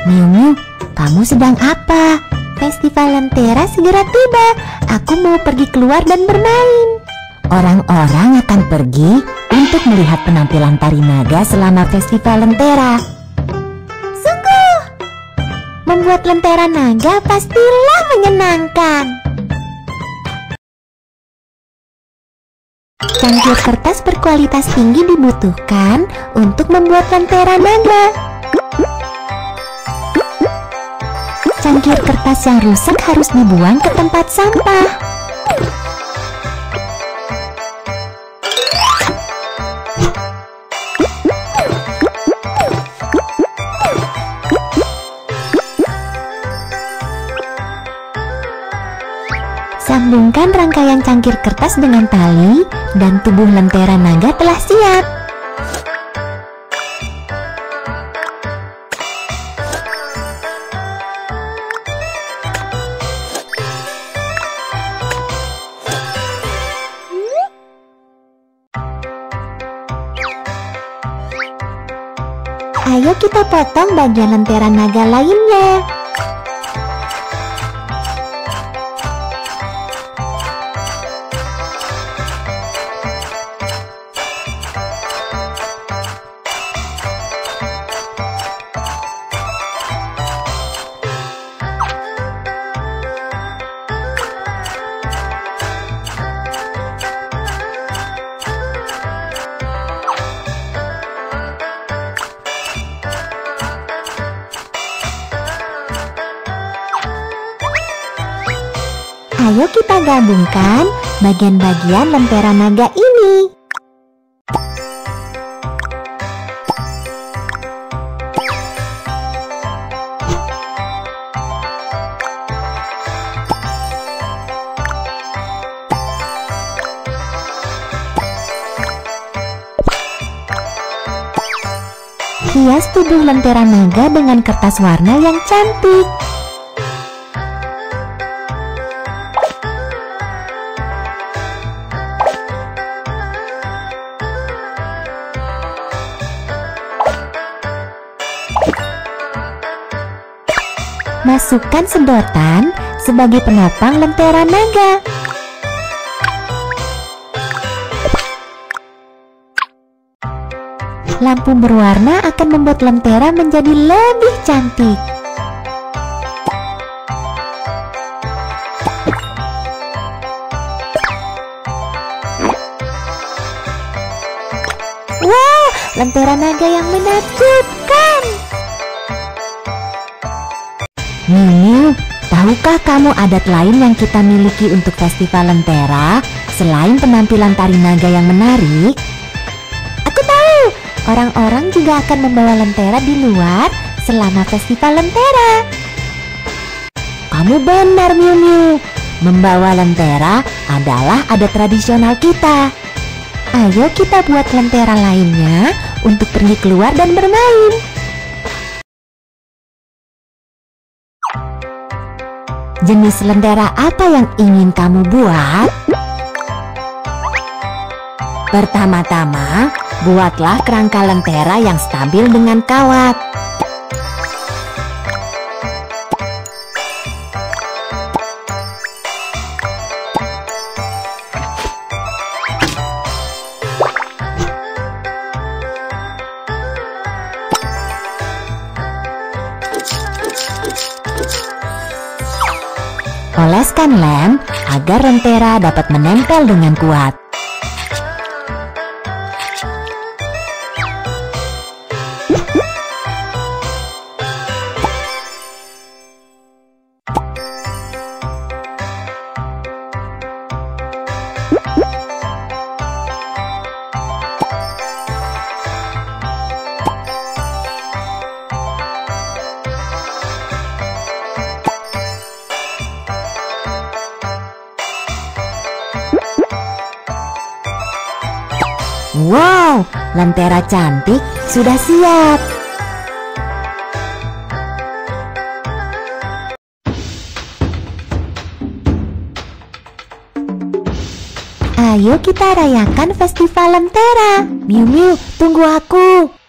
Miu Miu, kamu sedang apa? Festival Lentera segera tiba. Aku mau pergi keluar dan bermain. Orang-orang akan pergi untuk melihat penampilan tari naga selama Festival Lentera. Sungguh, membuat lentera naga pastilah menyenangkan. Cangkir kertas berkualitas tinggi dibutuhkan untuk membuat lentera naga. Cangkir kertas yang rusak harus dibuang ke tempat sampah. Sambungkan rangkaian cangkir kertas dengan tali dan tubuh lentera naga telah siap. Ayo kita potong bagian lentera naga lainnya. Ayo kita gabungkan bagian-bagian lentera naga ini. Hias tubuh lentera naga dengan kertas warna yang cantik. Masukkan sedotan sebagai penopang lentera naga. Lampu berwarna akan membuat lentera menjadi lebih cantik. Wow, lentera naga yang menakjubkan. Miu Miu, tahukah kamu adat lain yang kita miliki untuk Festival Lentera selain penampilan tari naga yang menarik? Aku tahu, orang-orang juga akan membawa lentera di luar selama Festival Lentera. Kamu benar, Miu Miu. Membawa lentera adalah adat tradisional kita. Ayo kita buat lentera lainnya untuk pergi keluar dan bermain. Jenis lentera apa yang ingin kamu buat? Pertama-tama, buatlah kerangka lentera yang stabil dengan kawat. Oleskan lem agar lentera dapat menempel dengan kuat. Wow, lentera cantik sudah siap. Ayo kita rayakan Festival Lentera. Miu Miu, tunggu aku.